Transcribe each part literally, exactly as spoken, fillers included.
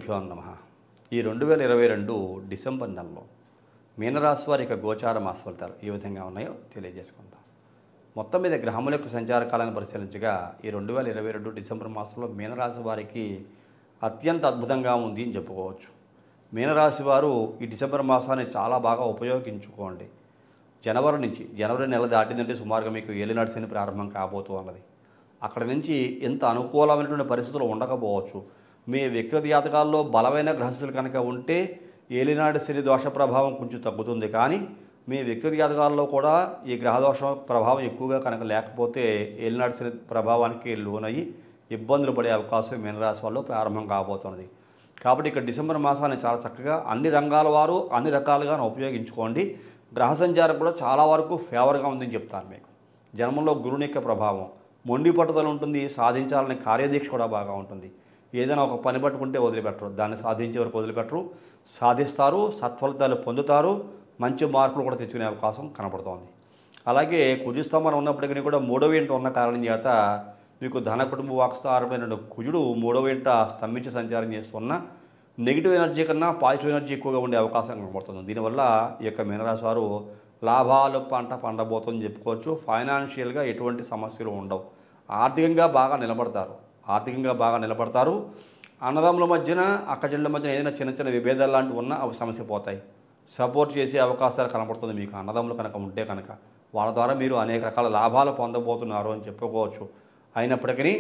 శ్రీగురుభ్యో నమః. ఈ రెండు వేల ఇరవై రెండు డిసెంబర్ నెలలో మీనరాశి వారి యొక్క గోచార మాస ఫలితాలు ఏ విధంగా ఉన్నాయో తెలియజేసుకుందాం. మొత్తం మీద గ్రహముల యొక్క సంచార కాలాన్ని పరిశీలించగా ఈ రెండు వేల ఇరవై రెండు డిసెంబర్ మాసంలో మీనరాశి వారికి అత్యంత అద్భుతంగా ఉంది అని చెప్పుకోవచ్చు. మీనరాశి వారు ఈ డిసెంబర్ మాసాన్ని చాలా బాగా ఉపయోగించుకోండి. జనవరి నుంచి జనవరి నెల దాటిందంటే సుమారుగా మీకు ఏలినాటి శని ప్రారంభం కాబోతూ ఉన్నది. అక్కడ నుంచి ఎంత అనుకూలమైనటువంటి పరిస్థితులు ఉండకపోవచ్చు. మీ వ్యక్తిగత జాతకాల్లో బలమైన గ్రహస్థితులు కనుక ఉంటే ఏలినాటి శని దోష ప్రభావం కొంచెం తగ్గుతుంది. కానీ మీ వ్యక్తిగత జాతకాల్లో కూడా ఈ గ్రహదోష ప్రభావం ఎక్కువగా కనుక లేకపోతే ఏలినాటి శని ప్రభావానికి లోనయ్యి ఇబ్బందులు పడే అవకాశం మీనరాశి వాళ్ళు ప్రారంభం కాబోతున్నది. కాబట్టి ఇక్కడ డిసెంబర్ మాసాన్ని చాలా చక్కగా అన్ని రంగాల వారు అన్ని రకాలుగా ఉపయోగించుకోండి. గ్రహ సంచారం కూడా చాలా వరకు ఫేవర్గా ఉందని చెప్తాను మీకు. జన్మంలో గురుని యొక్క ప్రభావం మొండి పట్టుదల ఉంటుంది. సాధించాలనే కార్యదీక్ష కూడా బాగా ఉంటుంది. ఏదైనా ఒక పని పట్టుకుంటే వదిలిపెట్టరు, దాన్ని సాధించే వరకు వదిలిపెట్టరు, సాధిస్తారు, సత్ఫలితాలు పొందుతారు, మంచి మార్కులు కూడా తెచ్చుకునే అవకాశం కనపడుతోంది. అలాగే కుజుస్తంభనం ఉన్నప్పటికీ కూడా మూడవ ఇంట ఉన్న కారణం చేత మీకు ధన కుటుంబ వాక్స్థారమైన కుజుడు మూడవ ఇంట స్తంభించి సంచారం చేస్తున్న నెగిటివ్ ఎనర్జీ కన్నా పాజిటివ్ ఎనర్జీ ఎక్కువగా ఉండే అవకాశం కనబడుతుంది. దీనివల్ల ఈ యొక్క మీనరాశి వారు లాభాలు పంట పండబోతుందని చెప్పుకోవచ్చు. ఫైనాన్షియల్గా ఎటువంటి సమస్యలు ఉండవు. ఆర్థికంగా బాగా నిలబడతారు ఆర్థికంగా బాగా నిలబడతారు అన్నదమ్ముల మధ్యన అక్కచెల్లెల మధ్యన ఏదైనా చిన్న చిన్న విభేదాలు లాంటివి ఉన్నా అవి సమస్య పోతాయి. సపోర్ట్ చేసే అవకాశాలు కనబడుతుంది మీకు. అన్నదమ్ములు కనుక ఉంటే కనుక వాళ్ళ ద్వారా మీరు అనేక రకాల లాభాలు పొందబోతున్నారు అని చెప్పుకోవచ్చు. అయినప్పటికీ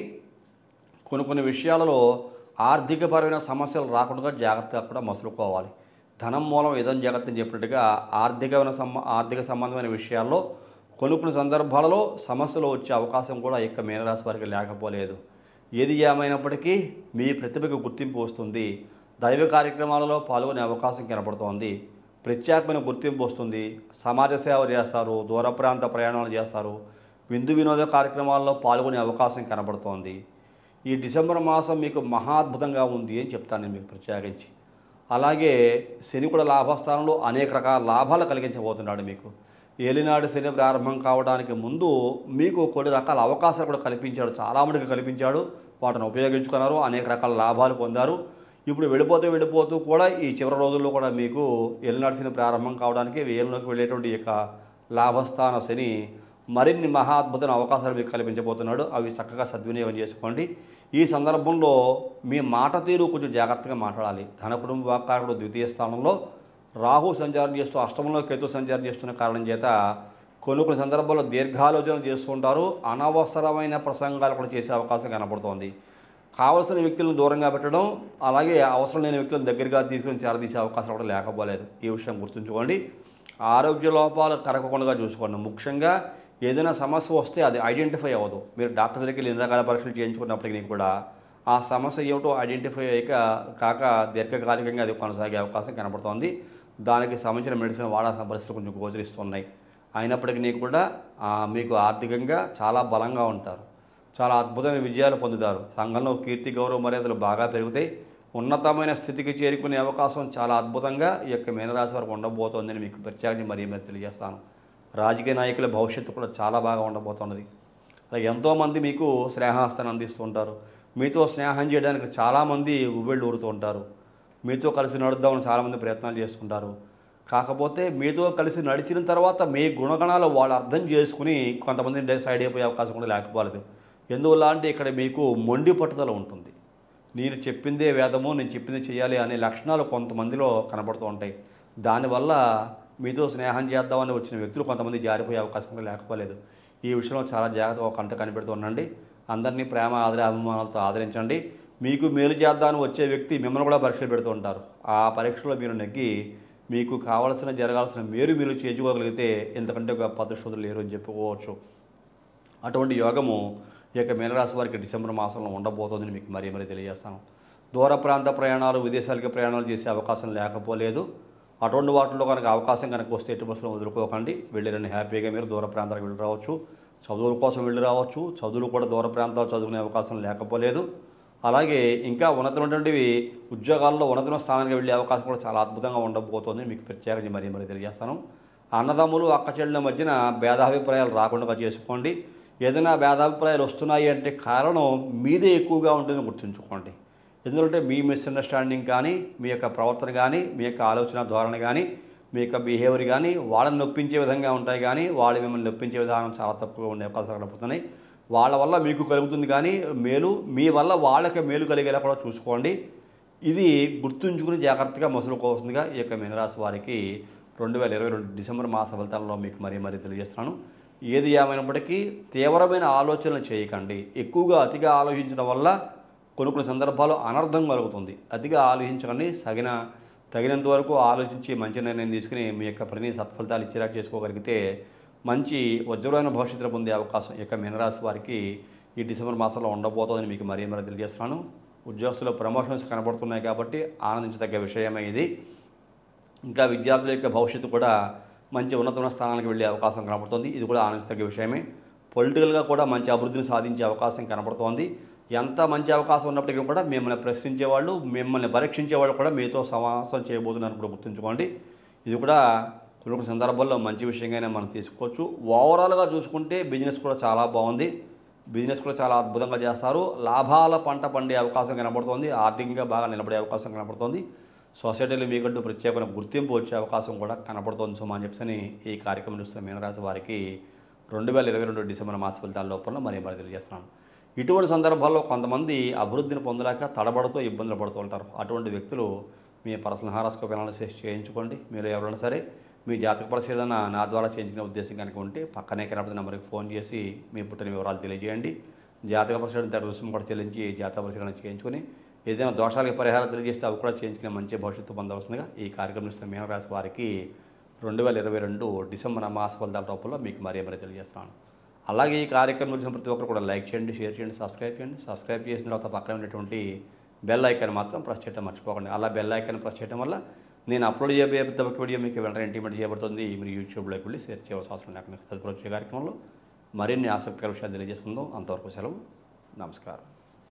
కొన్ని కొన్ని విషయాలలో ఆర్థికపరమైన సమస్యలు రాకుండా జాగ్రత్తగా కూడా మసులుకోవాలి. ధనం మూలం ఏదైనా జాగ్రత్త అని చెప్పినట్టుగా ఆర్థికమైన సంబ ఆర్థిక సంబంధమైన విషయాల్లో కొన్ని కొన్ని సందర్భాలలో సమస్యలు వచ్చే అవకాశం కూడా ఈ యొక్క మీనరాశి వారికి లేకపోలేదు. ఏది ఏమైనప్పటికీ మీ ప్రతిభకు గుర్తింపు వస్తుంది. దైవ కార్యక్రమాలలో పాల్గొనే అవకాశం కనపడుతోంది. ప్రత్యేకమైన గుర్తింపు వస్తుంది. సమాజ సేవ చేస్తారు, దూర ప్రాంత ప్రయాణాలు చేస్తారు, విందు వినోద కార్యక్రమాల్లో పాల్గొనే అవకాశం కనపడుతోంది. ఈ డిసెంబర్ మాసం మీకు మహాద్భుతంగా ఉంది అని చెప్తాను నేను మీకు ప్రత్యేకించి. అలాగే శని కూడా లాభస్థానంలో అనేక రకాల లాభాలు కలిగించబోతున్నాడు మీకు. ఏలినాడు శని ప్రారంభం కావడానికి ముందు మీకు కొన్ని రకాల అవకాశాలు కూడా కల్పించాడు. చాలా మందికి కల్పించాడు. వాటిని ఉపయోగించుకున్నారు, అనేక రకాల లాభాలు పొందారు. ఇప్పుడు వెళ్ళిపోతూ వెళ్ళిపోతూ కూడా ఈ చివరి రోజుల్లో కూడా మీకు ఏలినాడు శని ప్రారంభం కావడానికి ఏలిలోకి వెళ్ళేటువంటి యొక్క లాభస్థాన శని మరిన్ని మహా అద్భుతమైన అవకాశాలు మీకు కల్పించబోతున్నాడు. అవి చక్కగా సద్వినియోగం చేసుకోండి. ఈ సందర్భంలో మీ మాట తీరు కొంచెం జాగ్రత్తగా మాట్లాడాలి. ధన కుటుంబ వాకారుడు ద్వితీయ స్థానంలో రాహు సంచారం చేస్తూ అష్టమంలో కేతు సంచారం చేస్తున్న కారణం చేత కొన్ని కొన్ని సందర్భాల్లో దీర్ఘాలోచన చేస్తుంటారు. అనవసరమైన ప్రసంగాలు కూడా చేసే అవకాశం కనబడుతోంది. కావలసిన వ్యక్తులను దూరంగా పెట్టడం, అలాగే అవసరం లేని వ్యక్తులను దగ్గరగా తీసుకుని చేరదీసే అవకాశం కూడా లేకపోలేదు. ఈ విషయం గుర్తుంచుకోండి. ఆరోగ్య లోపాలు కరగకుండా చూసుకోండి. ముఖ్యంగా ఏదైనా సమస్య వస్తే అది ఐడెంటిఫై అవ్వదు. మీరు డాక్టర్ దగ్గరికి వెళ్ళి ఎన్ని రకాల పరీక్షలు చేయించుకున్నప్పటికీ కూడా ఆ సమస్య ఏమిటో ఐడెంటిఫై అయ్యాక కాక దీర్ఘకాలికంగా అది కొనసాగే అవకాశం కనబడుతోంది. దానికి సంబంధించిన మెడిసిన్ వాడాల్సిన పరిస్థితులు కొంచెం గోచరిస్తున్నాయి. అయినప్పటికీ కూడా మీకు ఆర్థికంగా చాలా బలంగా ఉంటారు. చాలా అద్భుతమైన విజయాలు పొందుతారు. సంఘంలో కీర్తి గౌరవ మర్యాదలు బాగా పెరుగుతాయి. ఉన్నతమైన స్థితికి చేరుకునే అవకాశం చాలా అద్భుతంగా ఈ యొక్క మీనరాశి వరకు ఉండబోతోందని మీకు ప్రత్యేకంగా మరీ మరి తెలియజేస్తాను. రాజకీయ నాయకుల భవిష్యత్తు కూడా చాలా బాగా ఉండబోతున్నది. అలాగే ఎంతోమంది మీకు స్నేహాస్తాన్ని అందిస్తూ ఉంటారు. మీతో స్నేహం చేయడానికి చాలామంది ఉవ్వెళ్ళు ఊరుతూ ఉంటారు. మీతో కలిసి నడుద్దామని చాలామంది ప్రయత్నాలు చేస్తుంటారు. కాకపోతే మీతో కలిసి నడిచిన తర్వాత మీ గుణగణాలు వాళ్ళు అర్థం చేసుకుని కొంతమంది సైడ్ అయిపోయే అవకాశం కూడా లేకపోలేదు. ఎందువల్ల అంటే ఇక్కడ మీకు మొండి పట్టుదల ఉంటుంది. నేను చెప్పిందే వేదము, నేను చెప్పింది చేయాలి అనే లక్షణాలు కొంతమందిలో కనబడుతూ ఉంటాయి. దానివల్ల మీతో స్నేహం చేద్దామని వచ్చిన వ్యక్తులు కొంతమంది జారిపోయే అవకాశం కూడా లేకపోలేదు. ఈ విషయంలో చాలా జాగ్రత్తగా కంట కనిపెడుతూ ఉండండి. అందరినీ ప్రేమ ఆదర అభిమానాలతో ఆదరించండి. మీకు మేలు చేద్దామని వచ్చే వ్యక్తి మిమ్మల్ని కూడా పరీక్షలు పెడుతూ ఉంటారు. ఆ పరీక్షలో మీరు నెగ్గి మీకు కావాల్సిన జరగాల్సిన మేలు మీరు చేయించుకోగలిగితే ఎంతకంటే గొప్ప అదృష్టం లేరు అని చెప్పుకోవచ్చు. అటువంటి యోగము ఈ యొక్క మీనరాశి వారికి డిసెంబర్ మాసంలో ఉండబోతోందని మీకు మరీ మరీ తెలియజేస్తాను. దూర ప్రాంత ప్రయాణాలు, విదేశాలకి ప్రయాణాలు చేసే అవకాశం లేకపోలేదు. అటువంటి వాటిల్లో కనుక అవకాశం కనుక వస్తే ఎటు బస్సులో వదులుకోకండి. వెళ్ళిరండి. హ్యాపీగా మీరు దూర ప్రాంతాలకు వెళ్ళి రావచ్చు. చదువుల కోసం వెళ్ళి రావచ్చు. చదువులు కూడా దూర ప్రాంతాలు చదువుకునే అవకాశం లేకపోలేదు. అలాగే ఇంకా ఉన్నతమైనటువంటివి ఉద్యోగాల్లో ఉన్నతమైన స్థానానికి వెళ్ళే అవకాశం కూడా చాలా అద్భుతంగా ఉండబోతోంది మీకు ప్రత్యేకంగా మరీ మరీ తెలియజేస్తాను. అన్నదమ్ములు అక్క చెల్లెల మధ్యన భేదాభిప్రాయాలు రాకుండా చేసుకోండి. ఏదైనా భేదాభిప్రాయాలు వస్తున్నాయి అంటే కారణం మీదే ఎక్కువగా ఉంటుందని గుర్తుంచుకోండి. ఎందుకంటే మీ మిస్అండర్స్టాండింగ్ కానీ మీ యొక్క ప్రవర్తన కానీ మీ యొక్క ఆలోచన ధోరణి కానీ మీ యొక్క బిహేవియర్ కానీ వాళ్ళని నొప్పించే విధంగా ఉంటాయి, కానీ వాళ్ళు మిమ్మల్ని నొప్పించే విధానం చాలా తక్కువగా ఉండే అవకాశాలు కనబడుతున్నాయి. వాళ్ళ వల్ల మీకు కలుగుతుంది కానీ మేలు, మీ వల్ల వాళ్ళకి మేలు కలిగేలా కూడా చూసుకోండి. ఇది గుర్తుంచుకుని జాగ్రత్తగా మసులుకోవాల్సిందిగా ఈ యొక్క మీనరాశి వారికి రెండు వేల ఇరవై రెండు డిసెంబర్ మాస ఫలితాల్లో మీకు మరీ మరీ తెలియజేస్తున్నాను. ఏది ఏమైనప్పటికీ తీవ్రమైన ఆలోచనలు చేయకండి. ఎక్కువగా అతిగా ఆలోచించడం వల్ల కొన్ని కొన్ని సందర్భాల్లో అనర్థం కలుగుతుంది. అతిగా ఆలోచించకండి. సగిన తగినంత వరకు ఆలోచించి మంచి నిర్ణయం తీసుకుని మీ యొక్క పనిని సత్ఫలితాలు ఇచ్చేలా చేసుకోగలిగితే మంచి వజ్రమైన భవిష్యత్తులో పొందే అవకాశం ఈ యొక్క మీనరాశి వారికి ఈ డిసెంబర్ మాసంలో ఉండబోతుందని మీకు మరీ మరీ తెలియజేస్తున్నాను. ఉద్యోగస్తులు ప్రమోషన్స్ కనబడుతున్నాయి కాబట్టి ఆనందించదగ్గ విషయమే ఇది. ఇంకా విద్యార్థుల యొక్క భవిష్యత్తు కూడా మంచి ఉన్నతమైన స్థానానికి వెళ్ళే అవకాశం కనబడుతుంది. ఇది కూడా ఆనందించదగ్గ విషయమే. పొలిటికల్గా కూడా మంచి అభివృద్ధిని సాధించే అవకాశం కనబడుతోంది. ఎంత మంచి అవకాశం ఉన్నప్పటికీ కూడా మిమ్మల్ని ప్రశ్నించేవాళ్ళు, మిమ్మల్ని పరీక్షించేవాళ్ళు కూడా మీతో సమాసం చేయబోతున్నారు కూడా గుర్తుంచుకోండి. ఇది కూడా కొన్ని సందర్భాల్లో మంచి విషయంగానే మనం తీసుకోవచ్చు. ఓవరాల్గా చూసుకుంటే బిజినెస్ కూడా చాలా బాగుంది. బిజినెస్ కూడా చాలా అద్భుతంగా చేస్తారు. లాభాల పంట పండే అవకాశం కనబడుతోంది. ఆర్థికంగా బాగా నిలబడే అవకాశం కనబడుతోంది. సొసైటీలో మీకంటూ ప్రత్యేకమైన గుర్తింపు వచ్చే అవకాశం కూడా కనబడుతోంది సుమా అని చెప్పని ఈ కార్యక్రమం చూస్తున్న మీనరాశి వారికి రెండు వేల ఇరవై రెండు డిసెంబర్ మాస ఫలితాల లోపల మరీ మరి తెలియజేస్తున్నాను. ఇటువంటి సందర్భాల్లో కొంతమంది అభివృద్ధిని పొందలేక తడబడుతూ ఇబ్బందులు పడుతూ ఉంటారు. అటువంటి వ్యక్తులు మీ పర్సనల్ హారోస్కోప్ అనాలిసిస్ చేయించుకోండి. మీరు ఎవరైనా సరే మీ జాతక పరిశీలన నా ద్వారా చేయించుకునే ఉద్దేశం కనుక ఉంటే పక్కనే కనబడుతున్న నెంబర్కి ఫోన్ చేసి మీ పుట్టిన వివరాలు తెలియజేయండి. జాతక పరిశీలన తన రుసుము కూడా చెల్లించి జాతక పరిశీలన చేయించుకొని ఏదైనా దోషాలకి పరిహారం తెలియజేస్తే అవి కూడా చేయించుకునే మంచి భవిష్యత్తు పొందవలసిందిగా ఈ కార్యక్రమం ఇస్తున్న మీనరాశి వారికి రెండు వేల ఇరవై రెండు డిసెంబర్ మాస ఫలితాల రూపంలో మీకు మరీ మరీ తెలియజేస్తాను. అలాగే ఈ కార్యక్రమం చూసిన ప్రతి ఒక్కరు కూడా లైక్ చేయండి, షేర్ చేయండి, సబ్స్క్రైబ్ చేయండి. సబ్స్క్రైబ్ చేసిన తర్వాత పక్కన ఉన్నటువంటి బెల్ ఐకాన్ మాత్రం ప్రెస్ చేయడం మర్చిపోకండి. అలా బెల్ ఐకాన్ ప్రెస్ చేయడం వల్ల నేను అప్లోడ్ చేయబోయే ప్రతి ఒక్క వీడియో మీకు వెంటనే ఇంటిమేట్ చేయబడుతుంది. మీరు యూట్యూబ్లోకి వెళ్ళి షేర్ చేయవలసిన అవసరం లేకుండా తదుపరి వచ్చే కార్యక్రమంలో మరిన్ని ఆసక్తికర విషయాలు తెలియజేసుకుందాం. అంతవరకు సెలవు. నమస్కారం.